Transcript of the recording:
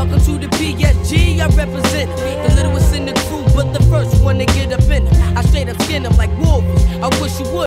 Welcome to the PSG, I represent the littlest in the crew, but the first one to get up in it. I straight up skin them like wolves. I wish you would.